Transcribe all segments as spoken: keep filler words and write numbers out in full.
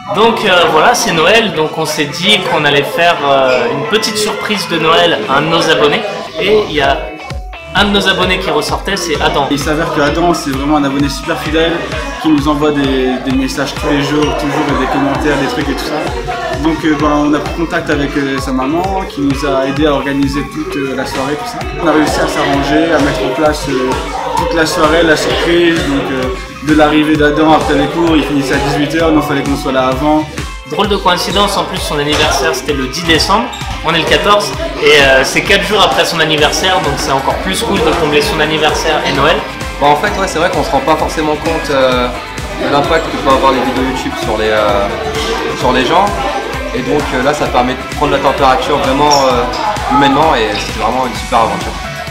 Donc euh, voilà, c'est Noël, donc on s'est dit qu'on allait faire euh, une petite surprise de Noël à un de nos abonnés. Et il y a un de nos abonnés qui ressortait, c'est Adam. Il s'avère que Adam, c'est vraiment un abonné super fidèle qui nous envoie des, des messages tous les jours, toujours des commentaires, des trucs et tout ça. Donc euh, ben, on a pris contact avec euh, sa maman qui nous a aidé à organiser toute euh, la soirée, tout ça. On a réussi à s'arranger, à mettre en place euh, toute la soirée, la surprise. Donc, euh, de l'arrivée d'Adam après les cours, il finissait à dix-huit heures, donc il fallait qu'on soit là avant. Drôle de coïncidence, en plus son anniversaire c'était le dix décembre, on est le quatorze, et euh, c'est quatre jours après son anniversaire, donc c'est encore plus cool de combler son anniversaire et Noël. Bon, en fait, ouais, c'est vrai qu'on se rend pas forcément compte euh, de l'impact que peuvent avoir les vidéos YouTube sur les, euh, sur les gens, et donc euh, là ça permet de prendre la température vraiment euh, humainement, et c'est vraiment une super aventure.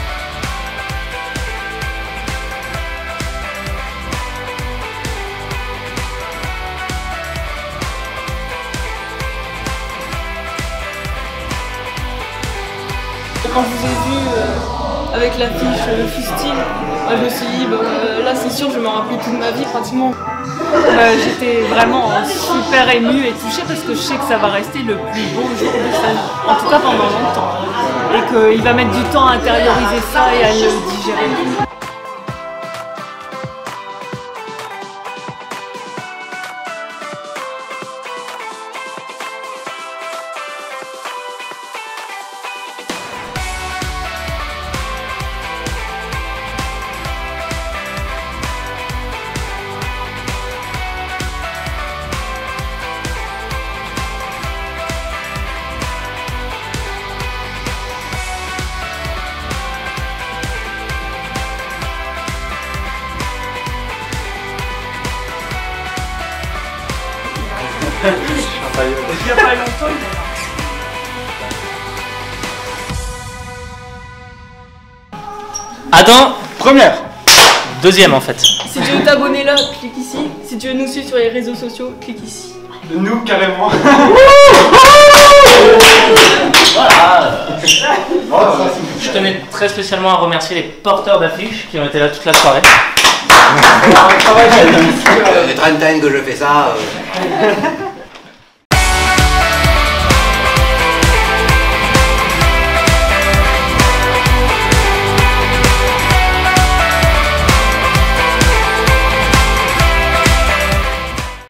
Quand je vous ai vu euh, avec l'affiche euh, Fustine, euh, je me suis dit, bah, euh, là c'est sûr je vais m'en rappeler toute ma vie pratiquement. Euh, J'étais vraiment euh, super émue et touchée parce que je sais que ça va rester le plus beau jour de sa vie, en tout cas pendant longtemps. Et qu'il va mettre du temps à intérioriser ça et à le digérer. Il n'y a pas longtemps. Adam, Première. deuxième en fait. Si tu veux t'abonner là, clique ici. Si tu veux nous suivre sur les réseaux sociaux, clique ici. Nous, carrément. Voilà. Je tenais très spécialement à remercier les porteurs d'affiches qui ont été là toute la soirée. Les trentaines que je fais ça. Euh...